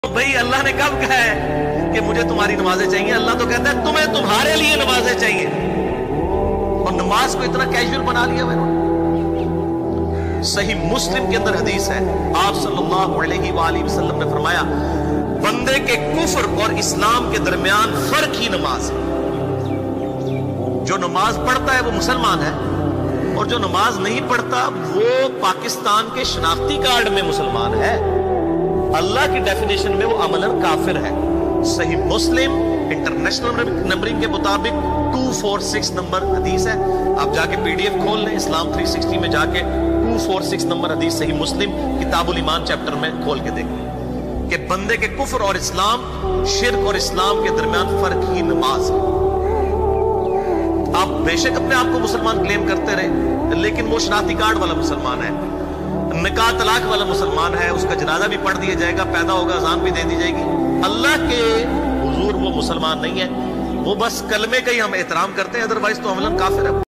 بھئی اللہ نے کب کہا ہے کہ مجھے تمہاری نمازیں چاہیے؟ اللہ تو کہتا ہے تمہیں تمہارے لیے نمازیں چاہیے، اور نماز کو اتنا کیجول بنا لیا میں نے۔ صحیح مسلم کے اندر حدیث ہے، آپ صلی اللہ علیہ وآلہ وسلم نے فرمایا بندے کے کفر اور اسلام کے درمیان فرق ہی نماز ہے۔ جو نماز پڑھتا ہے وہ مسلمان ہے، اور جو نماز نہیں پڑھتا وہ پاکستان کے شناختی کارڈ میں مسلمان ہے، اللہ کی ڈیفینیشن میں وہ عملاً کافر ہے۔ صحیح مسلم انٹرنیشنل نمبرنگ کے مطابق 246 نمبر حدیث ہے، آپ جا کے پی ڈی ایف کھول لیں، اسلام 360 میں جا کے 246 نمبر حدیث صحیح مسلم کتاب الایمان چیپٹر میں کھول کے دیکھیں کہ بندے کے کفر اور اسلام، شرک اور اسلام کے درمیان فرق ہی نماز ہے۔ آپ بے شک اپنے آپ کو مسلمان کلیم کرتے رہے، لیکن وہ شناختی کارڈ والا مسلمان ہے، نکاح طلاق والا مسلمان ہے، اس کا جنازہ بھی پڑھ دیا جائے گا، پیدا ہوگا اذان بھی دے دی جائے گی، اللہ کے حضور وہ مسلمان نہیں ہے، وہ بس کلمے کا ہی ہم احترام کرتے ہیں، ادروائز تو عملاً کافر ہے۔